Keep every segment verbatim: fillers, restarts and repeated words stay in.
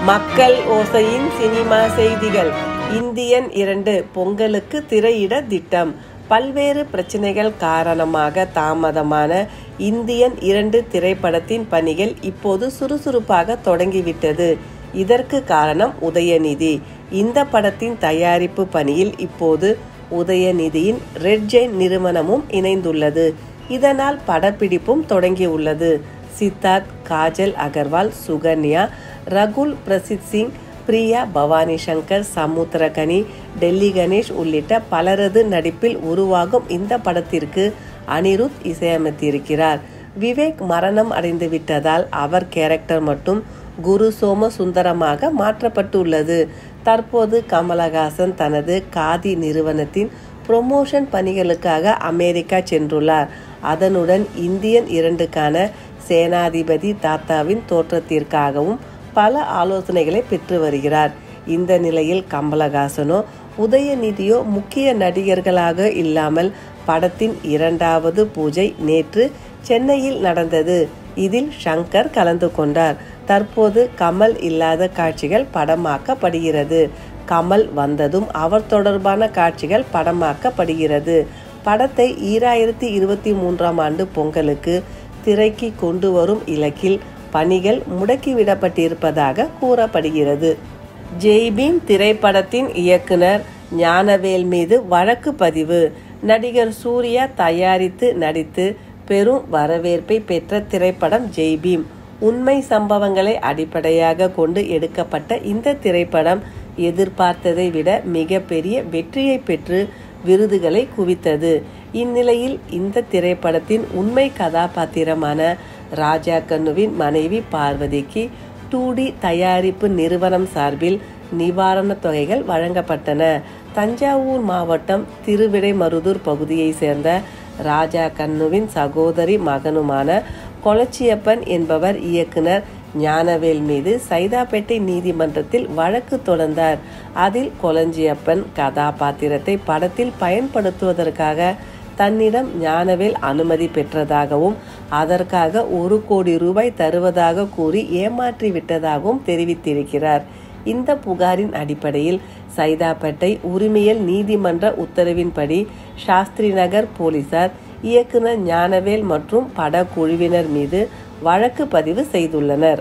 மக்கள் ஓசையின் சினிமா செய்திகள். இந்தியன் இரண்டு பொங்கலுக்கு திரையிட திட்டம். பல்வேறு பிரச்சனைகள் காரணமாக தாமதமான இந்தியன் இரண்டு திரைப்படத்தின் பணிகள் இப்போது சுறுசுறுப்பாக தொடங்கிவிட்டது. இதற்கு காரணம் உதயநிதி. இந்த படத்தின் தயாரிப்பு பணியில் இப்போது உதயநிதியின் ரெட் ஜெயின் நிறுவனமும் இணைந்துள்ளது. இதனால் படப்பிடிப்பும் தொடங்கியுள்ளது. சித்தார்த், காஜல் அகர்வால், சுகன்யா, ரகுல் பிரசித் சிங், பிரியா பவானி சங்கர், சமுத்திரகனி, டெல்லி கணேஷ் உள்ளிட்ட பலரது நடிப்பில் உருவாகும் இந்த படத்திற்கு அனிருத் இசையமைத்திருக்கிறார். விவேக் மரணம் அடைந்து விட்டதால் அவர் கேரக்டர் மட்டும் குரு சோம சுந்தரமாக மாற்றப்பட்டுள்ளது. தற்போது கமலஹாசன் தனது காதி நிறுவனத்தின் புரமோஷன் பணிகளுக்காக அமெரிக்கா சென்றுள்ளார். அதனுடன் இந்தியன் இரண்டுக்கான சேனாதிபதி தாத்தாவின் தோற்றத்திற்காகவும் பல ஆலோசனைகளை பெற்று வருகிறார். இந்த நிலையில் கமலஹாசனோ உதயநிதியோ முக்கிய நடிகர்களாக இல்லாமல் படத்தின் இரண்டாவது பூஜை நேற்று சென்னையில் நடந்தது. இதில் ஷங்கர் கலந்து கொண்டார். தற்போது கமல் இல்லாத காட்சிகள் படமாக்கப்படுகிறது. கமல் வந்ததும் அவர் தொடர்பான காட்சிகள் படமாக்கப்படுகிறது. படத்தை ஈராயிரத்தி இருபத்தி மூன்றாம் ஆண்டு பொங்கலுக்கு திரைக்கு கொண்டு வரும் இலக்கில் பணிகள் முடக்கிவிடப்பட்டிருப்பதாக கூறப்படுகிறது. ஜெய்பீம் திரைப்படத்தின் இயக்குனர் ஞானவேல் மீது வழக்கு பதிவு. நடிகர் சூர்யா தயாரித்து நடித்து பெரும் வரவேற்பை பெற்ற திரைப்படம் ஜெய்பீம். உண்மை சம்பவங்களை அடிப்படையாக கொண்டு எடுக்கப்பட்ட இந்த திரைப்படம் எதிர்பார்த்ததை விட மிக பெரிய வெற்றியை பெற்று விருதுகளை குவித்தது. இந்நிலையில் இந்த திரைப்படத்தின் உண்மை கதாபாத்திரமான ராஜா கண்ணுவின் மனைவி பார்வதிக்கு டூ டி தயாரிப்பு நிறுவனம் சார்பில் நிவாரணத் தொகைகள் வழங்கப்பட்டன. தஞ்சாவூர் மாவட்டம் திருவிடைமருதூர் பகுதியை சேர்ந்த ராஜா கண்ணுவின் சகோதரி மகனுமான கொளச்சியப்பன் என்பவர் இயக்குனர் ஞானவேல் மீது சைதாப்பேட்டை நீதிமன்றத்தில் வழக்கு தொடர்ந்தார். அதில் கொளஞ்சியப்பன் கதாபாத்திரத்தை படத்தில் பயன்படுத்துவதற்காக தன்னிடம் ஞானவேல் அனுமதி பெற்றதாகவும் அதற்காக ஒரு கோடி ரூபாய் தருவதாக கூறி ஏமாற்றி விட்டதாகவும் தெரிவித்திருக்கிறார். இந்த புகாரின் அடிப்படையில் சைதாப்பேட்டை உரிமையல் நீதிமன்ற உத்தரவின்படி சாஸ்திரி நகர் போலீசார் இயக்குனர் ஞானவேல் மற்றும் படக்குழுவினர் மீது வழக்கு பதிவு செய்துள்ளனர்.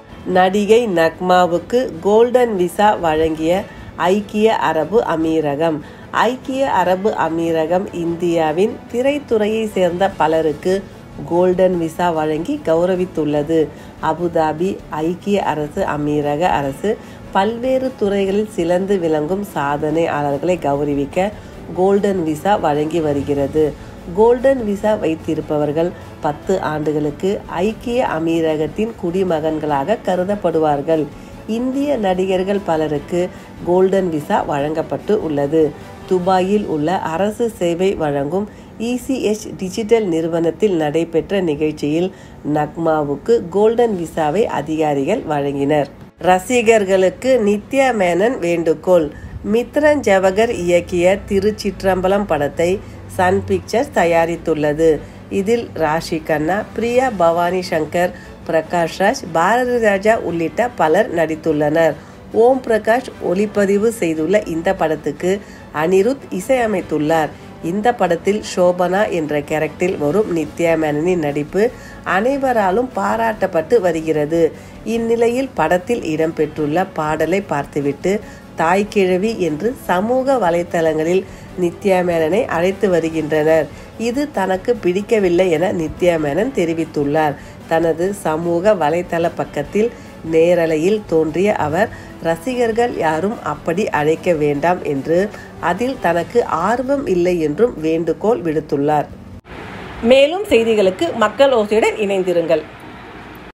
நடிகை நக்மாவுக்கு கோல்டன் விசா வழங்கிய ஐக்கிய அரபு அமீரகம். ஐக்கிய அரபு அமீரகம் இந்தியாவின் திரைத்துறையை சேர்ந்த பலருக்கு கோல்டன் விசா வழங்கி கௌரவித்துள்ளது. அபுதாபி ஐக்கிய அரசு அமீரக அரசு பல்வேறு துறைகளில் சிறந்து விளங்கும் சாதனையாளர்களை கௌரவிக்க கோல்டன் விசா வழங்கி வருகிறது. கோல்டன் விசா வைத்திருப்பவர்கள் பத்து ஆண்டுகளுக்கு ஐக்கிய அமீரகத்தின் குடிமகன்களாக கருதப்படுவார்கள். இந்திய நடிகர்கள் பலருக்கு கோல்டன் விசா வழங்கப்பட்டு உள்ளது. துபாயில் உள்ள அரசு சேவை வழங்கும் இ சி எச் டிஜிட்டல் நிறுவனத்தில் நடைபெற்ற நிகழ்ச்சியில் நக்மாவுக்கு கோல்டன் விசாவை அதிகாரிகள் வழங்கினர். ரசிகர்களுக்கு நித்யா மேனன் வேண்டுகோள். மித்ரன் ஜவஹர் இயக்கிய திருச்சிற்றம்பலம் படத்தை சன் பிக்சர்ஸ் தயாரித்துள்ளது. இதில் ராஷி கண்ணா, பிரியா பவானி சங்கர், பிரகாஷ் ராஜ், பாரதி ராஜா உள்ளிட்ட பலர் நடித்துள்ளனர். ஓம் பிரகாஷ் ஒளிப்பதிவு செய்துள்ள இந்த படத்துக்கு அனிருத் இசையமைத்துள்ளார். இந்த படத்தில் சோபனா என்ற கேரக்டரில் வரும் நித்யா மேனனின் நடிப்பு அனைவராலும் பாராட்டப்பட்டு வருகிறது. இந்நிலையில் படத்தில் இடம்பெற்றுள்ள பாடலை பார்த்துவிட்டு தாய் கிழவி என்று சமூக வலைத்தளங்களில் நித்யா மேனனை அழைத்து வருகின்றனர். இது தனக்கு பிடிக்கவில்லை என நித்யா மேனன் தெரிவித்துள்ளார். தனது சமூக வலைத்தள பக்கத்தில் நேரலையில் தோன்றிய அவர் ரசிகர்கள் யாரும் அப்படி அழைக்க வேண்டாம் என்று, அதில் தனக்கு ஆர்வம் இல்லை என்றும் வேண்டுகோள் விடுத்துள்ளார். மேலும் செய்திகளுக்கு மக்கள் ஓசையுடன் இணைந்திருங்கள்.